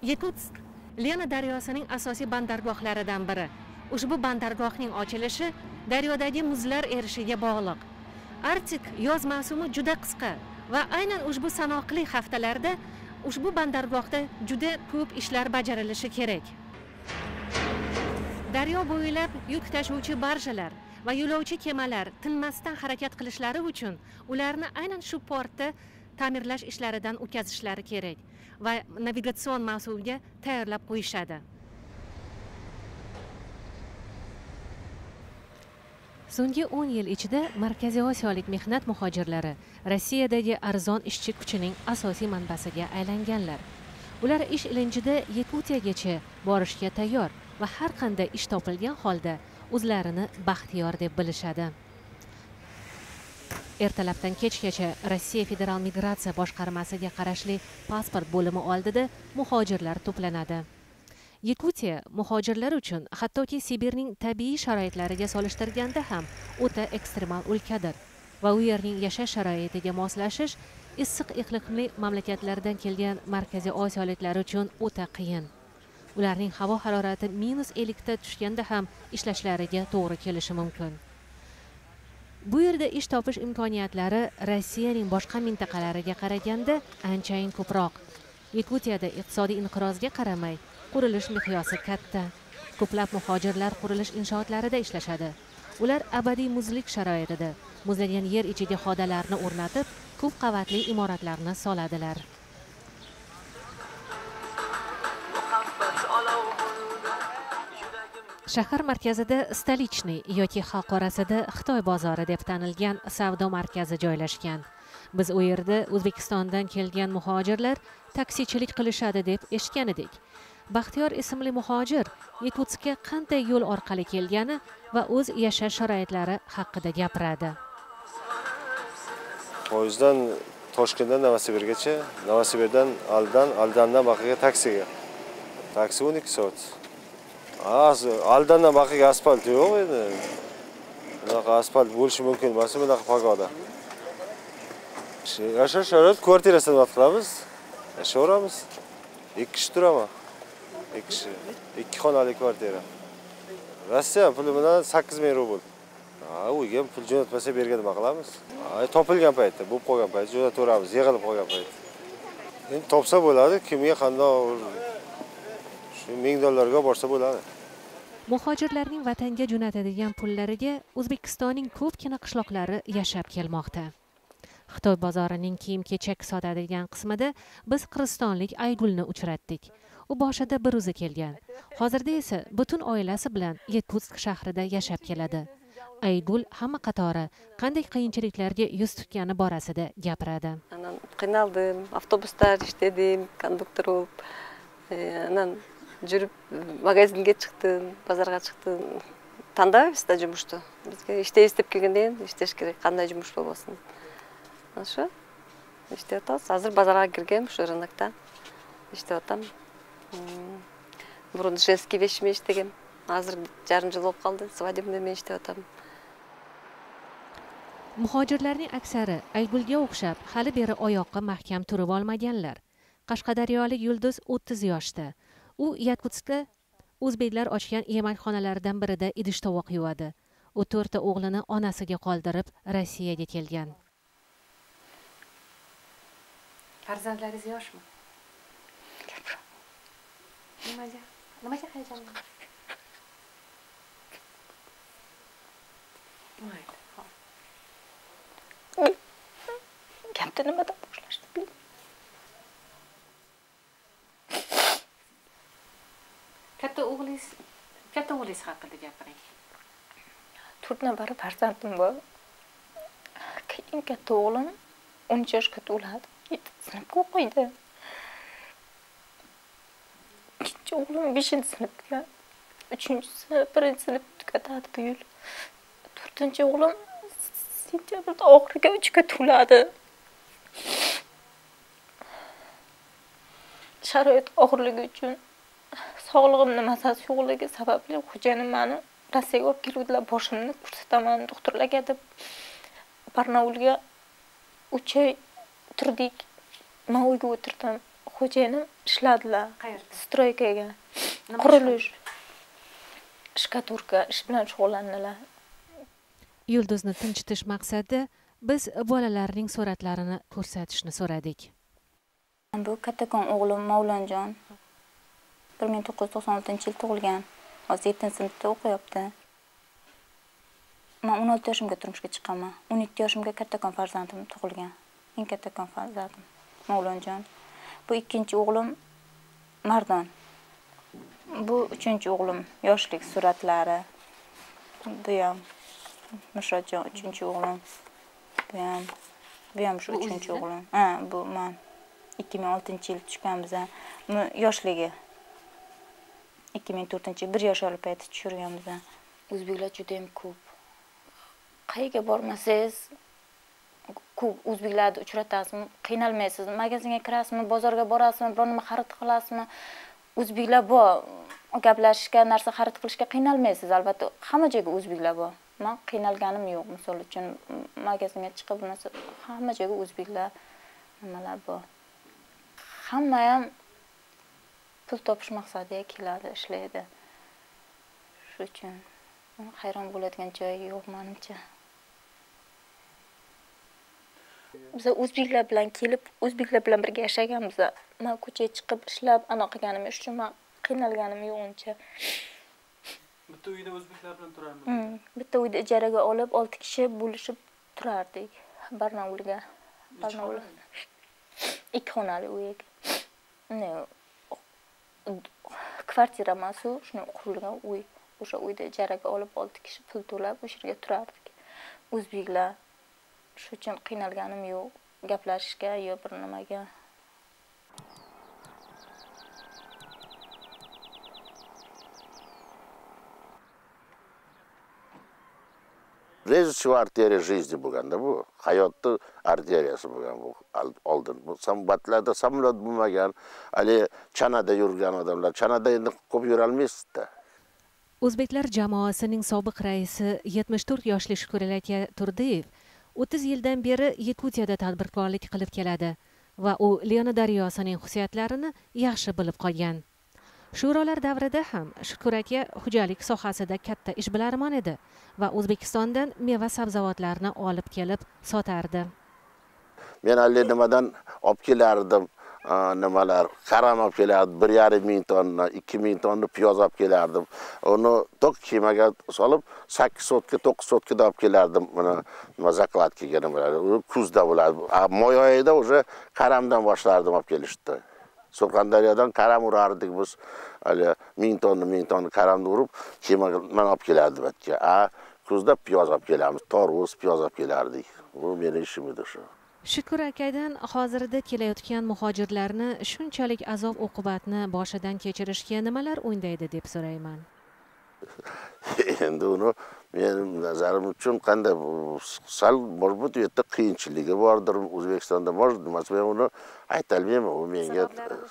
Yakutsk Lena daryosining asosiy bandargohlaridan biri. Ushbu bandargohning ochilishi daryodagi muzlar erishiga bog'liq. Arktik yoz mavsumi juda qisqa va aynan ushbu sanoqli haftalarda ushbu bandargohda juda ko'p ishlar bajarilishi kerak. Daryo bo'ylab yuk tashuvchi barjalar va yo'lovchi kemalar tinmasdan harakat qilishlari uchun ularni aynan shu portda ta'mirlash ishlaridan o'tkazishlari kerak va navigatsion mavsumiga tayyorlab qo'yishadi. So'nggi 10 yil ichida Markaziy Osiyolik mehnat muhojirlari Rossiyadagi arzon ishchi kuchining asosiy manbasiga aylanganlar. Ular ish ilinjida Yakutiyagacha borishga tayyor va har qanday ish topilgan holda o'zlarini baxtiyor deb bilishadi. Ertalabdan kechgacha Rossiya Federal migratsiya boshqarmasiga qarashli pasport bo'limi oldida muhojirlar to'planadi. Yakutiya muhojirlar uchun hattoki Sibirning tabiiy sharoitlariga solishtirganda ham o'ta ekstremal o'lkadir va u yerning yashash sharoitiga moslashish issiq iqlimli mamlakatlardan kelgan Markaziy Osiyoliklar uchun o'ta qiyin. Ularning havo harorati -50 ta tushganda ham ishlashlariga to'g'ri kelishi mumkin. Bu yerda ish topish imkoniyatlari Rossiyaning boshqa mintaqalariga qaraganda anchayin ko'proq. Yakutiyada iqtisodiy inqirozga qaramay, qurilish miqyosi katta. Ko'plab muhojirlar qurilish inshootlarida ishlashadi. Ular abadiy muzlik sharoitida muzlagan yer ichiga xodalarni o'rnatib, ko'p qavatli imoratlarni soladilar. Shahar markazida Stolichniy yoki xalq orasida Xitoy bozori deb tanilgan savdo markazi joylashgan. Biz u yerda O'zbekistondan kelgan muhojirlar taksichilik qilishadi deb eshitgan edik. Baxtiyor ismli muhojir Yakutskka qanday yo'l orqali kelgani va o'z yashash sharoitlari haqida gapiradi. Poyezddan Toshkentdan Novosibirgacha, Novosibirdan Aldandan Baqiga taksiga. Taksi 12 soat. Aldandan Baqiga asfalt yo'q edi. Bunaqa asfalt bo'lishi mumkin emas, bunaqa pagoda. Yashash sharoit kvartirasida vaqt qilamiz. Yashayveramiz. 2 kishi turaman. 2 xonali kvartira. Rossiya puli bilan 8000 rubl. Uyga pul jo'natmasa bergan nima qilamiz? Topilgan paytda, bo'lib qolgan paytda jo'nataveramiz, yig'ilib qolgan paytda. Endi topsa bo'ladi, kimga qanday shu $1000 borsa bo'ladi. Muhojirlarning vatanga jo'natadigan pullariga O'zbekistonning ko'pgina qishloqlari yashab kelmoqda. Xitoy bozorining kiyim-kechak sotadigan qismida biz qirg'izistonlik Aygulni uchratdik. U boshida bir o'zi kelgan. Hozirda esa butun oilasi bilan Yakutsk shahrida yashab keladi. Aygul hamma qatori qanday qiyinchiliklarga yuz tutgani borasida gapiradi. Qiynaldim, avtobusda ishladim, konduktor bo'lib, жүріп magazinga chiqdim, bozorga chiqdim. Tandayapsizda жұмысты. Bizga ishlaysiz deb kelgandan ishlash kerak, qanday жұмыс bo'lsin. Shu ishlayapmiz. Hozir bozorga kirgan, shu rынокта ishlayapman. Burun женский вещми ishlagan. Hozir жарым жыл bo'lib qoldi, svadебный men ishlayapman. Muhojirlarning aksari Aygulga o'xshab hali beri oyoqqa mahkam turib olmaganlar. Qashqadaryolik Yulduz 30 yoshda. U Yakutskda o'zbeklar ochgan yemakxonalardan birida idish tovoq yuvadi. U 4 ta o'g'lini onasiga qoldirib Rossiyaga kelgan. Farzandlaringiz yoshmi? Nimaga hayajon? Mayli, xo'p. Gapni nimadan boshlashni Katta o'g'lingiz haqida gapiring. 4 nafar farzandim bor. Keyin katta o'g'lim 13 yoshga to'ladi. 7 sinfga o'qiydi. Ikkinchi o'g'lim 5-sinfga, 3-sinf, 1-sinf tugatadi bu yil. 4-o'g'lim sentyabrda oxiriga 3ga to'ladi. Sharoit og'irligi uchun sog'lig'imning masalasi yo'qligi sababli xo'jayinim meni Rossiyaga olib keluvdilar, boshimni ko'rsataman doktorlarga deb Barnaulga 3 oy turdik. Men uyga o'tirdim. xo'jayinim ishladilar. Qayerda? Stroykaga. Nima Qurilish. Shkaturka ish bilan shug'ullandilar. Yulduzni tinchitish maqsadida biz bolalarning suratlarini ko'rsatishni so'radik. Bu kattakon o'g'lim Mavlonjon 1996-yil tug'ilgan. Hozir 7-sinfda o'qiyapti. Men 16 yoshimga turmushga chiqqanman. 12 yoshimga kattakon farzandim tug'ilgan. Eng kattakon farzandim Mavlonjon. Bu ikkinchi o'g'lim Mardon. Bu uchinchi o'g'lim, yoshlik suratlari. Bu ham Mushratjon uchinchi o'g'lim. Bu ham shu uchinchi o'g'lim. Ha, bu men 2006-yil tushganmiz. Yoshligi 2004-yil 1 yosh olib payti tushirganmiz. O'zbeklar juda ham ko'p. Qayerga bormasangiz, ko'p o'zbeklarni uchratasizmi, qiynalmaysiz. Magazinga kirasizmi, bozorga borasizmi, biror nima xarid qilasizmi? O'zbeklar bor. Gaplashishga, narsa xarid qilishga qiynalmaysiz. Albatta, hamma joyga o'zbeklar bor. Men qiynalganim yo'q. Misol uchun, magazinga chiqib bo'lmasa, hamma joyga o'zbeklar nimalar bor. Hamma ham pul topish maqsadiga keladi, ishlaydi. Shu uchun hayron bo'ladigan joyi yo'q menimcha. Biz o'zbeklar bilan kelib, o'zbeklar bilan birga yashaganmiz. Men ko'chaga chiqib ishlab, ana qilganim uchun men qiynalganim yo'q uncha. Bitta uyda o'zbeklar bilan turarmidingiz? Bitta uyda ijaraga olib, 6 kishi bo'lishib turardik. Barnovulga. Barnovul. 2 xonali uy. Kvartira emas-ku, shuni qurilgan uy. O'sha uyda ijaraga olib 6 kishi pul to'lab o'sha yerga turardik. O'zbeklar. Shu uchun qiynalganim yo'q. Gaplashishga yo bir nimaga. Rejissyor arteriya жизни bo'lganda bu hayotning arteriyasi bo'lgan bu oldin. Bu sambatlarda samolyot bo'lmagan, hali chanada yurgan odamlar, chanada endi ko'p yura olmaysizda. O'zbeklar jamoasining sobiq raisi 74 yoshli Shukuralaka Turdiyev 30 yildan beri Yakutiyada tadbirkorlik qilib keladi va u Liona daryosining xususiyatlarini yaxshi bilib qolgan. Sho'rolar davrida ham Shukur aka xo'jalik sohasida katta ishbilarmon edi va O'zbekistondan meva sabzavotlarni olib kelib sotardi. Men allanimadan olib kelardim, nimalar, qaram olib kelardim, 1,5 ming tonna, 2 ming tonna piyoz olib kelardim. Uni tok kemaga solib 8 sotka, 9 sotkada olib kelardim. Mana zakladkaga nimalar, kuzda bo'ladi. Moy oyida o'sha qaramdan boshlardim olib kelishdi. Surxondaryodan qaram urardik biz. Hali 1000 tonna qaramni urib, kemaga men olib kelardim batga. Kuzda piyoz olib kelamiz, torvuz, piyoz olib kelardik. Bu mening ishim edi shu. Shukur akadan hozirda kelayotgan muhojirlarni shunchalik azob uqubatni boshidan kechirishga nimalar o'ylaydi deb so'rayman. Endi uni mening nazarim uchun qanday sal bo'rbut yerda qiyinchiligi bordir O'zbekistonda. Nimasi men uni ayta olmayman. U menga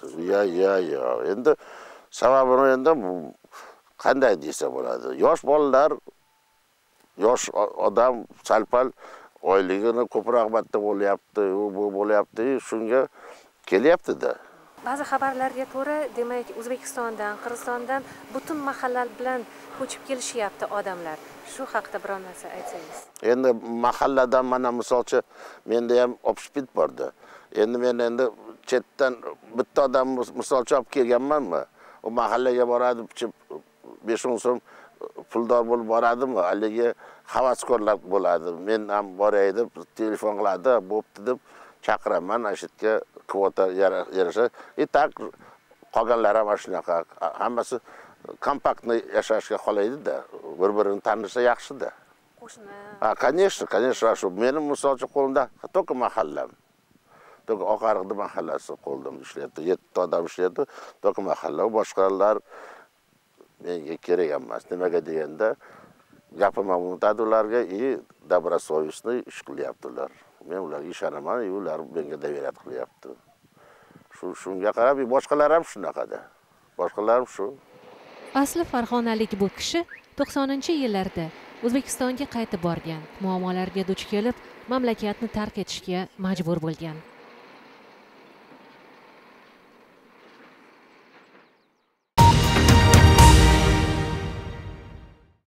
yo. Endi sababini endi qanday desa bo'ladi? Yosh bolalar, yosh odam salpal oyligini ko'proq batda bo'lyapti, bu bo'lyapti, shunga kelyapti-da. Ba'zi xabarlarga ko'ra, demak, O'zbekistondan, Qirg'izistondan butun mahallalar bilan ko'chib kelishyapti odamlar. Shu haqida biror narsa aytsangiz. Endi mahalladan mana misolchi menda ham общепит bordi. Endi men chetdan bitta odam misolchi olib kelganmanmi? U mahallaga boradi, 5-10 so'm puldor bo'lib boradimi? Haligi havaskorlar bo'ladi. Men ham boray deb telefon qiladi, bo'pti deb chaqiraman, ashitga kvota yarasha. Tak qolganlar ham shunaqa. Hammasi kompaktni yashashga xohlaydi-da. Bir-birini tanisa yaxshi-da. Qo'shni. Конечно, shu. Mening misolchi qo'limda to'q mahallam. To'q Oqariqda mahallasi qo'ldim ishlayapti. 7 odam ishlayapti. To'q mahalla, boshqalar menga kerak emas. Nimaga deganda gapimni unutadi ularga, добросовестно ish qilyaptilar. Men ularga ishonaman, ular menga doveriyat qilyapti. Shunga qarab, boshqalar ham shunaqada. Boshqalar ham shu. Asli farg'onalik bu kishi 90-yillarda O'zbekistonga qaytib borgan, muammolarga duch kelib, mamlakatni tark etishga majbur bo'lgan.